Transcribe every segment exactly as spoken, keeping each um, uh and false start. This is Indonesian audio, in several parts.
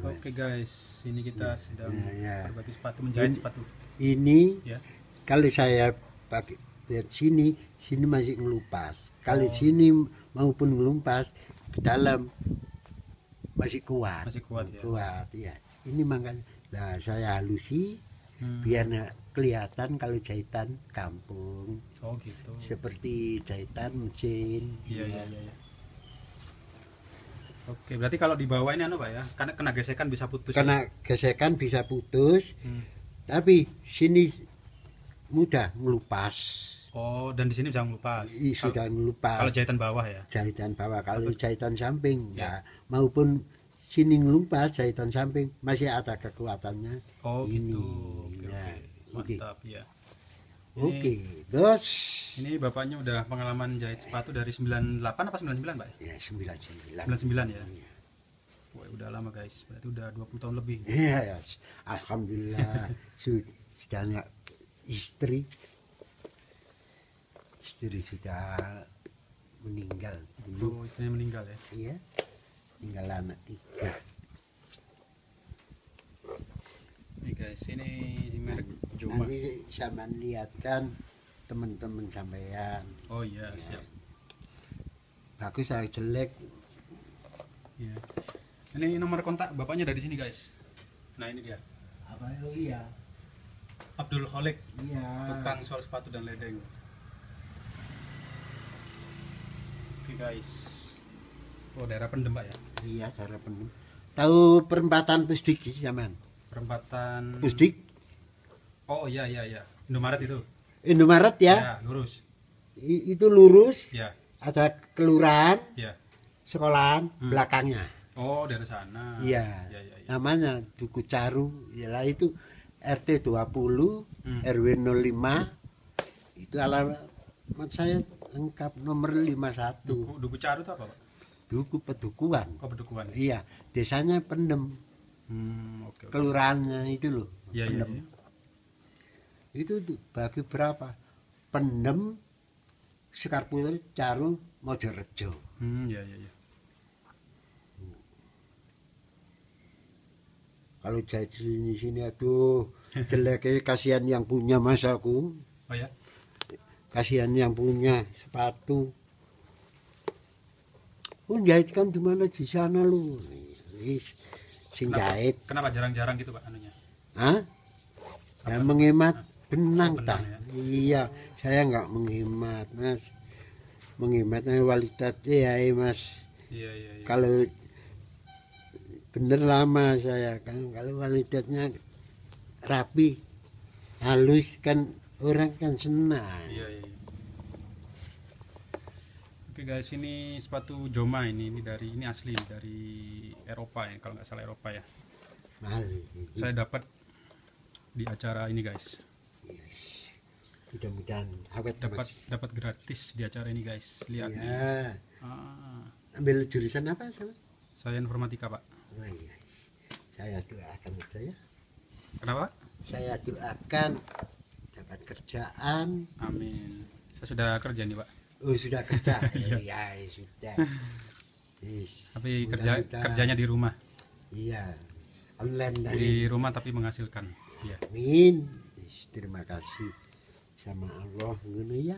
Mas. Oke guys, ini kita sedang ya, ya. berbagi sepatu, menjahit ini, sepatu. Ini Ya. kalau saya pakai lihat sini, sini masih ngelupas. Kalau Oh. sini maupun ngelumpas ke dalam masih kuat. Masih kuat ya. Kuat ya. Ini makanya lah saya halusi Hmm. biar nggak kelihatan kalau jahitan kampung. Oh gitu. Seperti jahitan mesin. Iya ya. iya iya. Ya. Oke, berarti kalau di bawah ini anu Pak ya, karena kena gesekan bisa putus. Karena ya? gesekan bisa putus, Hmm. tapi sini mudah ngelupas. Oh, dan di sini bisa ngelupas. I, sudah ngelupas. Kalau jahitan bawah ya. Jahitan bawah, kalau jahitan samping Ya. ya, maupun sini ngelupas jahitan samping masih ada kekuatannya. Oh ini. gitu. Oke, Nah, oke. oke. Mantap ya. Oke, bos. Ini bapaknya udah pengalaman jahit sepatu dari sembilan puluh delapan apa sembilan puluh sembilan Pak? Ya, sembilan puluh sembilan. sembilan puluh sembilan ya. Iya. Wah, udah lama guys. Berarti udah dua puluh tahun lebih. Iya, ya. Alhamdulillah sudah nggak istri. Istri sudah meninggal dulu. Oh, istrinya meninggal ya. Iya. Tinggal anak tiga. Ini guys, ini merek Joma. Nanti sama lihatkan teman-teman sampean. Oh iya, Ya. siap. Bagus atau jelek. Iya. Ini nomor kontak bapaknya dari sini guys. Nah ini dia, Apa oh iya? Abdul Kholik, Iya. tukang sol sepatu dan ledeng. Oke guys. Oh daerah Pendem Pak ya. Iya, cara penuh. Tahu perempatan Pusdik sih zaman? Perempatan. Pusdik, Oh iya iya iya. Indomaret itu. Indomaret ya. Ya, lurus. I- itu lurus, Ya, ada kelurahan, ya. sekolahan Hmm. belakangnya. Oh dari sana. Iya. Ya, ya, ya. Namanya Duku Caru. Yalah itu R T dua puluh, Hmm. R W nol lima. Itu alamat saya lengkap nomor lima puluh satu. Duku, Duku Caru itu apa Pak? Duku Pedukuan. Oh Pedukuhan. Iya, desanya Pendem. Hmm, oke. oke. Kelurahannya itu loh. Iya iya. Pendem. iya. Itu tuh bagi berapa? Pendem, Sekarputri, Caru, Mojorejo. Hmm, iya iya iya. Kalau jahit sini sini aduh jeleknya kasihan yang punya mas aku. Oh ya. Kasihan yang punya sepatu. Oh jahit kan di mana di sana lu? Wis sing Kenapa? jahit. Kenapa jarang-jarang gitu Pak anunya? Hah? Ya menghemat benang Oh, benang tak? ya. Iya, saya nggak menghemat mas. Menghematnya kualitas ya mas. Iya iya iya. Kalau bener lama saya kan, kalau kualitasnya rapi, halus kan orang kan senang. Iya iya. iya. Oke guys, ini sepatu Joma ini, ini dari ini asli dari Eropa ya, kalau nggak salah Eropa ya. Mahal. Saya dapat di acara ini guys. Yes. Mudah-mudahan awet Dapat mas. dapat gratis di acara ini guys. Lihat nih. Ya. Ah, Ambil jurusan apa sama? saya informatika Pak. Oh iya. Saya doakan saja. Kenapa? Saya doakan dapat kerjaan. Amin. Saya sudah kerja nih Pak. Oh sudah kerja. Iya ya, sudah. Yes. Tapi kerja Mudah-mudahan. kerjanya di rumah. Iya. Online dari. Di rumah tapi menghasilkan. Iya. Amin. Yes, terima kasih sama Allah ngono ya.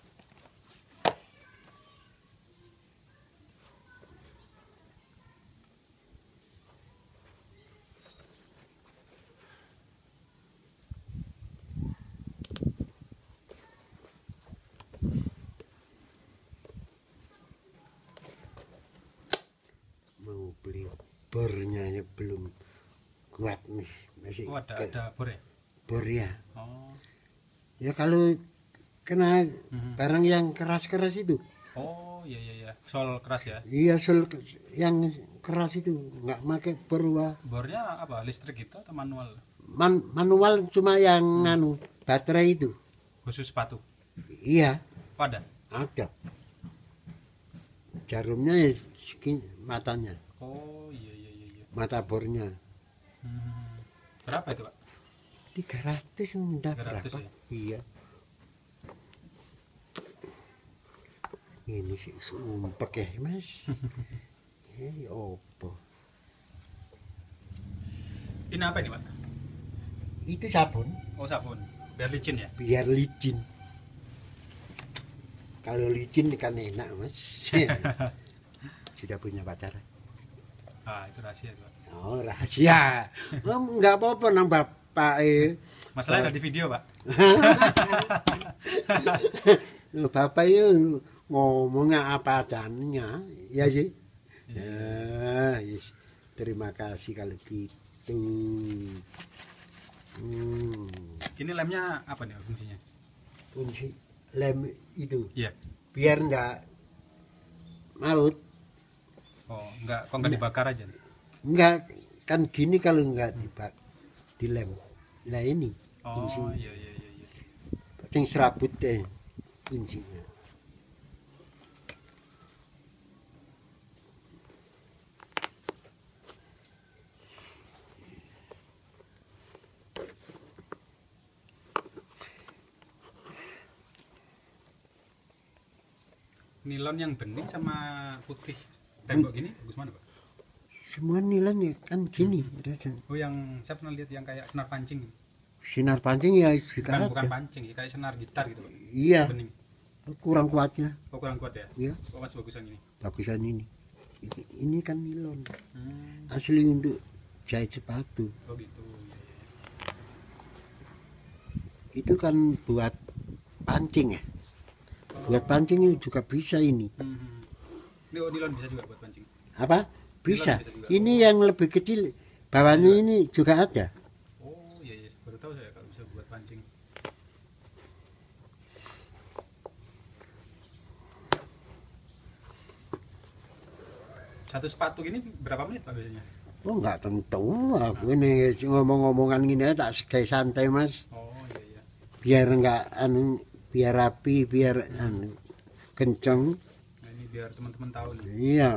Mau beli bornya ini belum kuat nih, masih Oh ada ke- ada bor ya? bor ya. Oh. Ya kalau kena Mhm. barang yang keras-keras itu, Oh iya iya iya. Sol keras ya. iya sol yang keras itu nggak pakai bor wah. Bornya apa? Listrik gitu atau manual? Man- manual cuma yang nganu baterai itu. Khusus sepatu. Iya, Oh, ada. ada. Jarumnya ya segini matanya, Oh iya iya iya. iya. mata bornya. Hmm. Berapa itu Pak? tiga ratus enggak tiga ratus berapa? ya? Iya. Ini sih sumpek ya mas. Eh opo. Ini apa ini, Pak? Itu sabun Oh, sabun. Biar licin ya? biar licin. Kalau licin kan enak mas. Sudah punya pacar? Ah, itu rahasia itu, Pak. Oh rahasia. Oh, nggak apa-apa nang bapak eh. Masalahnya ada di video, Pak. Bapak itu ngomongnya apa adanya, ya sih. Ya, yes. Terima kasih kalau gitu. Hmm. Ini lemnya apa nih fungsinya? Fungsi lem itu Iya. biar enggak maut. Oh, enggak, kok enggak dibakar aja? Enggak, kan gini kalau enggak dibak dilem. Lah ini Oh, fungsi iya iya iya iya. yang serabut deh fungsinya. Nilon yang bening sama putih tembok gini bagus mana, Pak? Semua nilai ya kan gini rasanya. Oh, yang saya pernah lihat yang kayak senar pancing. Sinar pancing ya juga Bukan, ada. bukan pancing, ya, kayak senar gitar gitu, Pak. Iya, Bening. kurang kuatnya. Oh, kurang kuat ya? Iya, Oh, mas bagus yang ini. bagusan ini. Ini, ini kan nilon. Hmm. Asli untuk jahit sepatu. Oh, gitu. Iya, iya. Itu kan buat pancing ya. Buat pancing juga bisa ini. Hmm. hmm. Ini oh, nilon bisa juga buat pancing. Apa? Bisa. bisa juga. Ini yang lebih kecil. Bawahnya ini juga ada. Oh, iya iya, baru tahu saya kalau bisa buat pancing. Satu sepatu gini berapa menit, Pak, biasanya? Oh nggak tentu. Aku ini ngomong-ngomongan gini aja tak segai santai mas. Oh, iya iya. Biar nggak anu, biar rapi, biar anu kenceng. Nah, ini biar teman-teman tahu nih. Iya.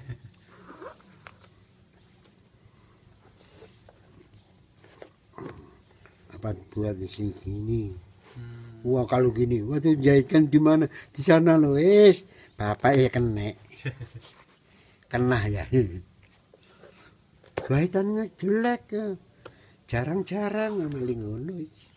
Apa buat di sini? Hmm. Wah kalau gini, waktu jahitkan di mana? Di sana loh, es. Bapak ya kena, kena ya. Jahitannya jelek ya. Jarang-jarang maling ngono.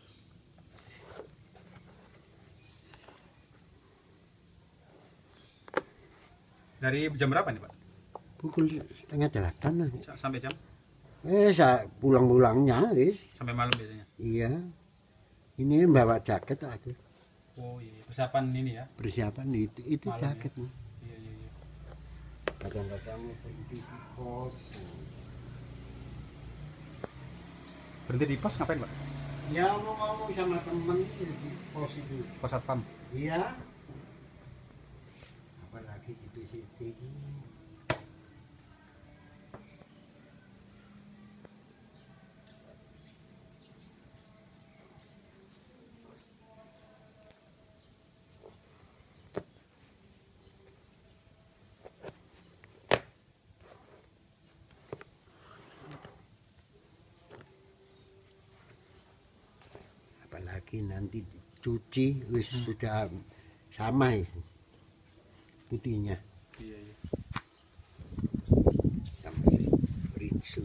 Dari jam berapa nih, Pak? Pukul setengah delapan lah. Sa- Sampai jam? Eh, saya pulang-pulangnya, wis. Sampai malam biasanya. Iya. Ini bawa jaket aku. Oh iya, persiapan ini ya. Persiapan itu, itu Malam jaket. Iya iya iya. Kadang-kadang berhenti di pos. Berhenti di pos ngapain, Pak? Ya mau ngomong sama temen di pos itu. Pos satpam. Iya. Apalagi di P C T ini. Apalagi nanti dicuci wis Hmm. sudah sama ya putihnya Iya iya. sampai rinso.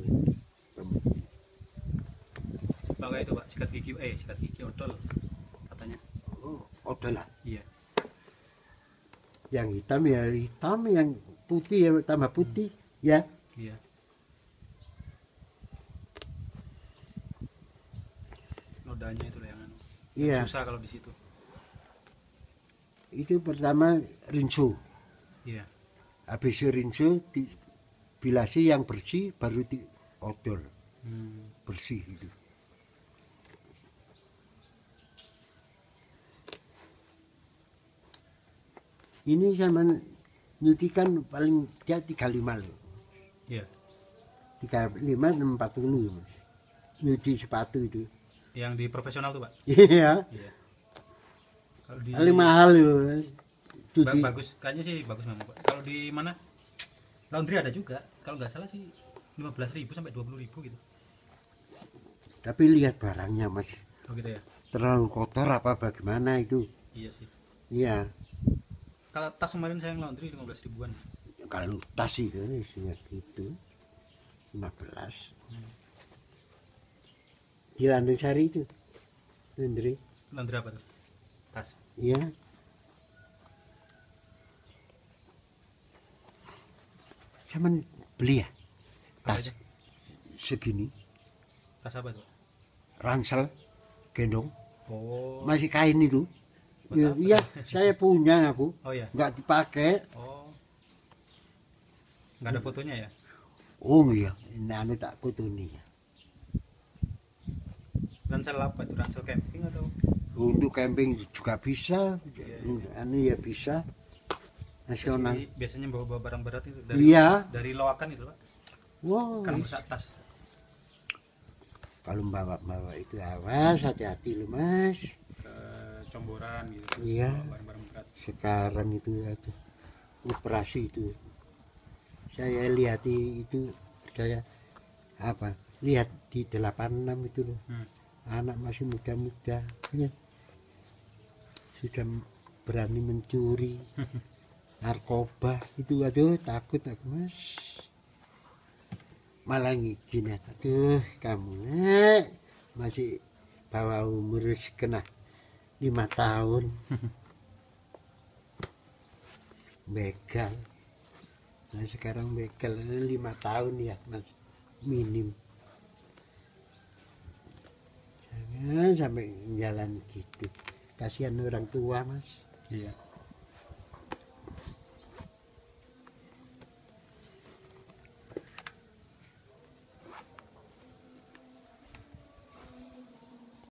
Pakai itu, Pak, sikat gigi, eh sikat gigi odol katanya. Oh, udah lah. Iya. Yang hitam ya hitam, yang putih ya tambah putih ya. Iya. Nodanya itu lah yang anu. Iya. Susah kalau di situ. Itu pertama rinso. Iya. Habis rinso dibilasi yang bersih baru di odol Hmm. bersih itu. Ini sama nyutikan paling dia tiga puluh lima loh. Iya. tiga puluh lima empat puluh mas. Nyuci sepatu itu. Yang di profesional tuh, Pak. Iya. Iya. Kalau di Paling mahal loh mas. Ba- Cuci. bagus, kayaknya sih bagus memang, Pak. Kalau di mana? Laundry ada juga. Kalau nggak salah sih lima belas ribu sampai dua puluh ribu gitu. Tapi lihat barangnya mas. Oh gitu ya. Terlalu kotor apa bagaimana itu. Iya sih. Iya. Kalau tas kemarin saya laundry lima belas ribuan. Kalau tas itu isinya gitu lima belas. di Landung Sari itu. Laundry. Laundry apa tuh? Tas. Iya. Sama beli ya Apa tas aja? segini, Tas apa tuh? ransel, gendong, Oh. masih kain itu. Buat Iya, apa? iya, saya punya aku, Oh ya. nggak dipakai. Oh. Nggak ada fotonya ya? Oh iya, ini anu tak kutuni. Ransel apa itu? Ransel camping atau? Untuk camping juga bisa, anu ya bisa. Nasional. Jadi biasanya bawa, bawa barang berat itu dari Iya. dari Loakan itu, Pak. Wow. Kan rusak tas. Kalau bawa-bawa itu awas, hati-hati lu mas. Ke Comboran gitu. Terus Iya. bawa barang-barang berat. Sekarang itu itu operasi itu, saya lihat di- itu kayak apa? Lihat di delapan puluh enam itu loh, Hmm. anak masih muda-muda, ya. Sudah berani mencuri, narkoba itu, aduh takut aku mas. Malah ngizin, aduh kamu nek masih bawa umur kena lima tahun. Begal. Nah sekarang begal lima tahun ya mas, minim. Jangan sampai jalan gitu, kasihan orang tua mas. Iya.